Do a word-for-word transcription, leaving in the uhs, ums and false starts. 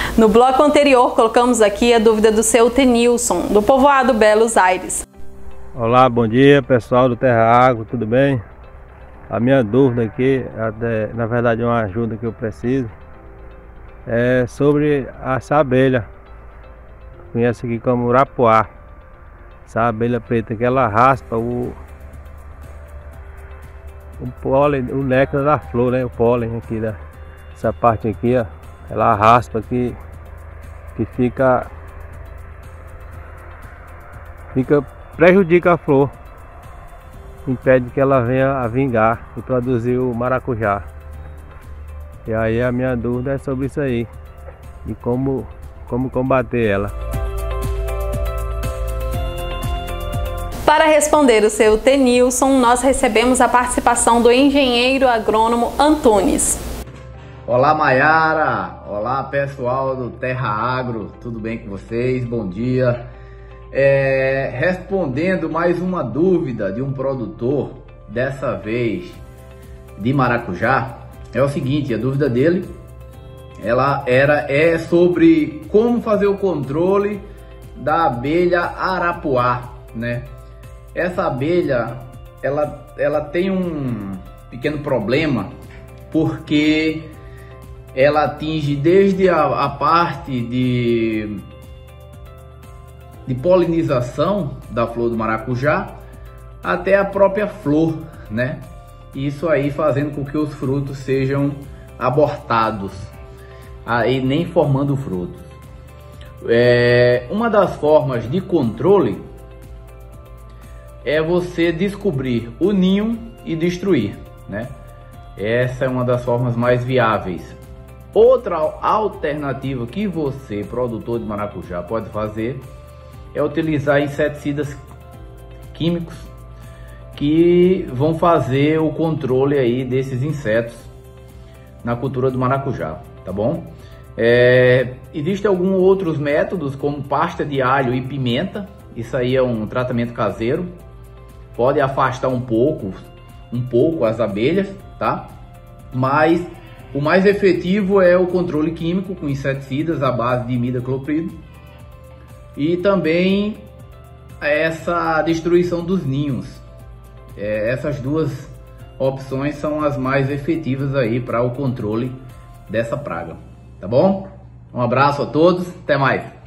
No bloco anterior, colocamos aqui a dúvida do seu Tenilson, do povoado Belos Aires. Olá, bom dia pessoal do Terra Agro, tudo bem? A minha dúvida aqui, até, na verdade é uma ajuda que eu preciso, é sobre essa abelha, conhece aqui como urapuá, essa abelha preta que ela raspa o, o pólen, o néctar da flor, né? O pólen aqui, da, essa parte aqui, ó, ela raspa aqui, que fica, fica, prejudica a flor, impede que ela venha a vingar e produzir o maracujá. E aí a minha dúvida é sobre isso aí, e como, como combater ela. Para responder o seu Tenilson, nós recebemos a participação do engenheiro agrônomo Antunes. Olá Maiara, olá pessoal do Terra Agro, tudo bem com vocês? Bom dia. É, respondendo mais uma dúvida de um produtor, dessa vez de maracujá, é o seguinte, a dúvida dele ela era, é sobre como fazer o controle da abelha arapuá, né? Essa abelha, ela, ela tem um pequeno problema, porque ela atinge desde a, a parte de, de polinização da flor do maracujá até a própria flor, né? Isso aí fazendo com que os frutos sejam abortados, aí nem formando frutos. É, uma das formas de controle é você descobrir o ninho e destruir, né? Essa é uma das formas mais viáveis. Outra alternativa que você, produtor de maracujá, pode fazer é utilizar inseticidas químicos que vão fazer o controle aí desses insetos na cultura do maracujá, tá bom? É, existem alguns outros métodos, como pasta de alho e pimenta. Isso aí é um tratamento caseiro, pode afastar um pouco, um pouco as abelhas, tá? Mas o mais efetivo é o controle químico com inseticidas à base de imidacloprid e também essa destruição dos ninhos. É, essas duas opções são as mais efetivas aí para o controle dessa praga, tá bom? Um abraço a todos, até mais!